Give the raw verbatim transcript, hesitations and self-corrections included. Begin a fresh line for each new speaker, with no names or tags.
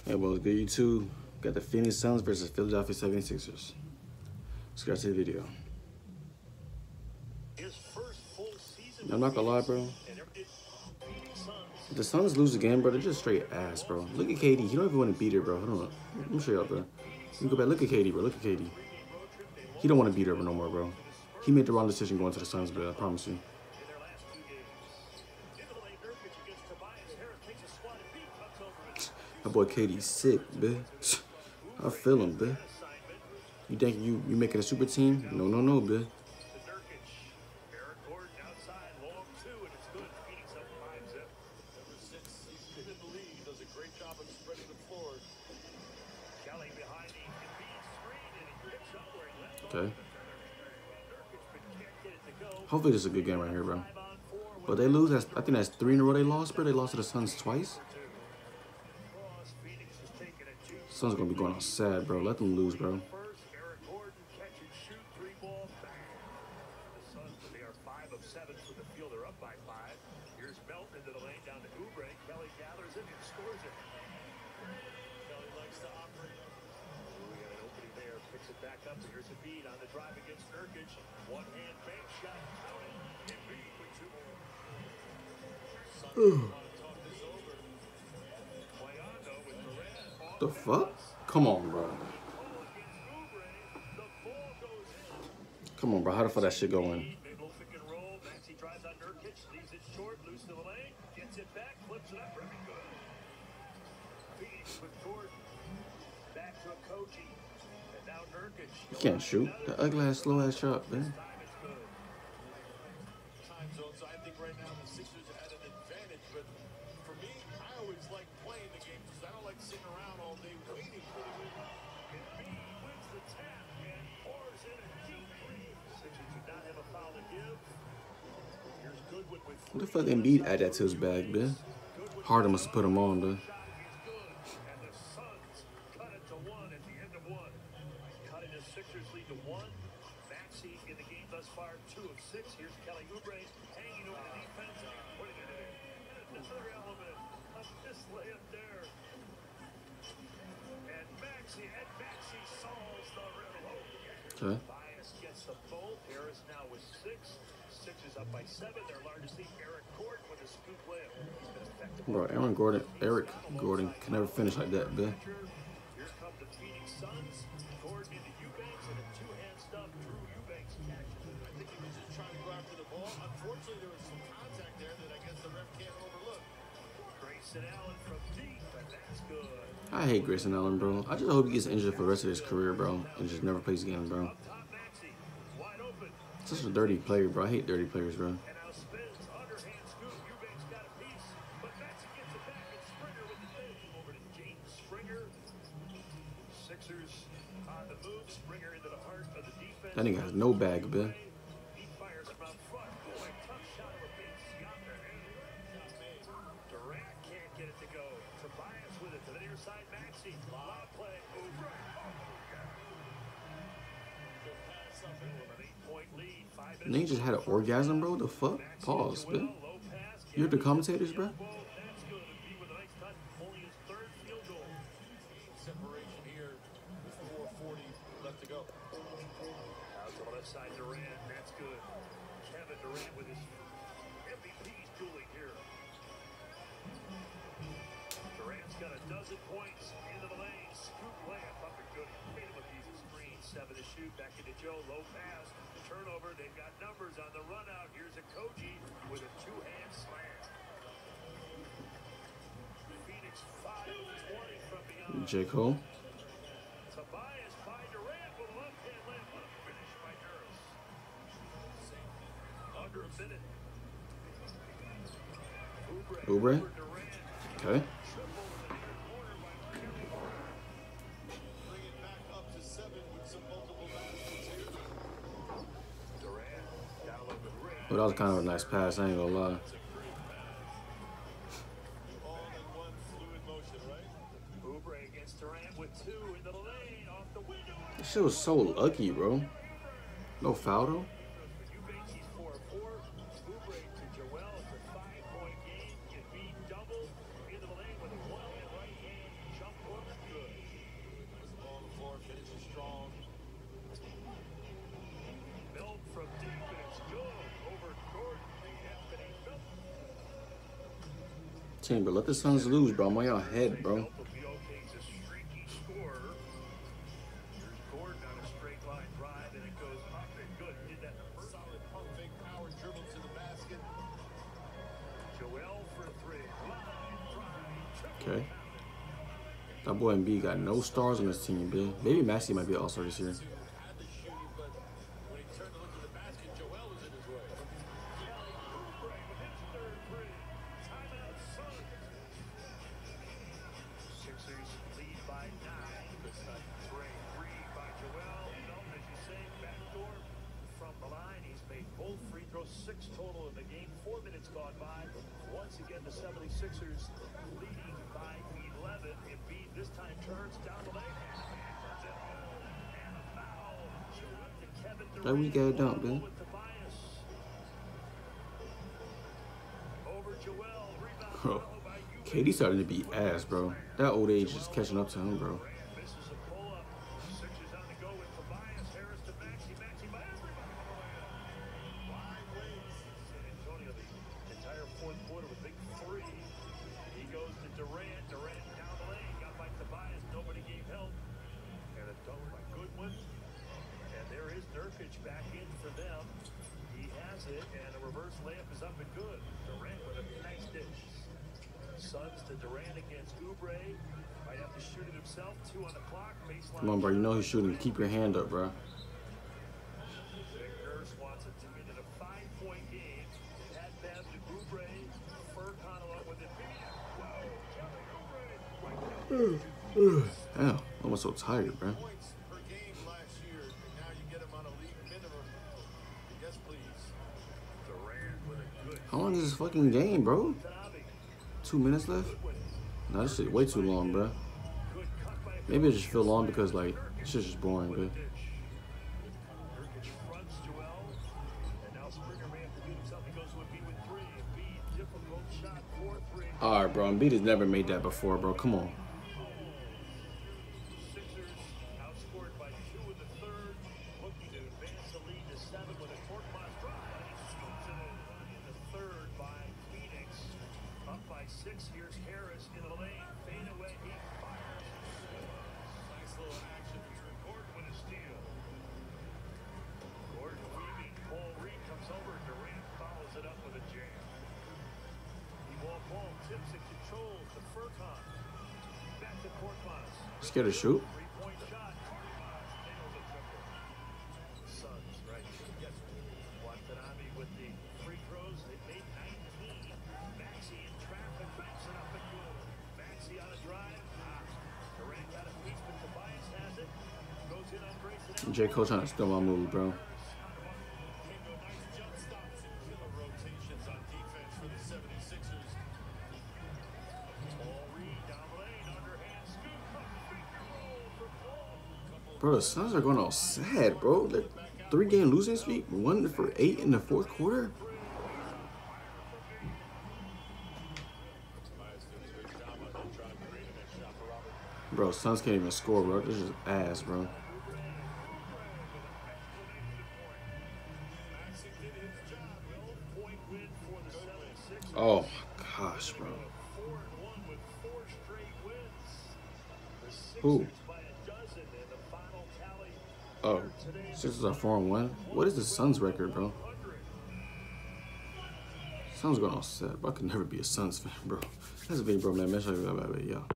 Hey, well, good you too. Got the Phoenix Suns versus Philadelphia seventy-sixers. Let's get to the video. I'm not gonna lie, bro. If the Suns lose again, bro, they're just straight ass, bro. Look at K D. He don't even want to beat her, bro. Hold on. Let me show y'all, bro. You go back. Look at K D, bro. Look at K D. He don't want to beat her no more, bro. He made the wrong decision going to the Suns, bro. I promise you. That boy K D's sick, bitch. I feel him, bitch. You think you you making a super team? No, no, no, bitch. Okay. Hopefully this is a good game right here, bro. But they lose. That's, I think that's three in a row they lost, bro. They lost to the Suns twice. Suns gonna be going out sad, bro. Let them lose, bro. The fuck? Come on, bro. Come on, bro. How the fuck that shit going? You can't shoot. The ugly ass, slow ass shot, man. What the fuck Embiid add that to his bag, man? Harden must have put him on, though. Okay. Bro, Aaron Gordon, Eric Gordon can never finish like that, man. I hate Grayson Allen, bro. I just hope he gets injured for the rest of his career, bro, and just never plays again, bro. Such a dirty player, bro. I hate dirty players, bro. That nigga has no bag, man. And they just had an orgasm, bro. The fuck? Pause, man. You heard the commentators, bro? J. Cole. Oubre. Okay. Well, that was kind of a nice pass, I ain't gonna lie. This shit was so lucky, bro. No foul, though. team, bro. Let the Suns lose, bro. I'm on y'all head, bro. Okay. That boy Embiid got no stars on his team, dude. Maybe Maxey might be an all-star this year.
Six total in the game. Four minutes gone by. Once again, the seventy-sixers leading by eleven. Embiid this time turns down the lane. And a foul.
That we got it done, man. Bro, K D starting to be ass, bro. That old age is catching up to him, bro.
Back in for them. He has it, and a reverse layup is up and good. Durant with a nice dish. Suns to Durant against Oubre. Might have to shoot it himself. Two on the clock. Baseline.
Come on, bro. You know he's shooting. Keep your hand up, bro.
Nick Nurse wants it to get it a five-point game. Pat Bev to Oubre. Furkan along with it.
Damn, I'm so tired, bro. How long is this fucking game, bro? Two minutes left? Nah, this shit way too long, bro. Maybe it just feel long because, like, this shit's just boring, bro. Alright, bro. Embiid has never made that before, bro. Come on.
Six, here's Harris into the lane, fade away, he fires. Nice little action here. Gordon with a steal. Gordon weaving, Paul Reed comes over, Durant follows it up with a jam. He ball ball, tips and controls to Furkan. Back to Korkmaz.
Scared to shoot?
Three-point shot. Korkmaz nails a triple. Suns, right? Yes. Watanabe with the free throws. They made nineteen. Maxey in traffic, backs it up and good. Maxey on a drive. Ah. Durant got a piece, but Tobias has it. Goes in on Grayson.
J. Cole trying to steal my move, bro. Bro, the Suns are going all sad, bro. They're three-game losing streak, one for eight in the fourth quarter. Bro, Suns can't even score, bro. This is ass, bro. Oh my gosh, bro. Who? Oh, Sixers are four and one. What is the Suns record, bro? Suns going all set, bro. I could never be a Suns fan, bro. That's a big bro, man. Make sure you got that, yeah.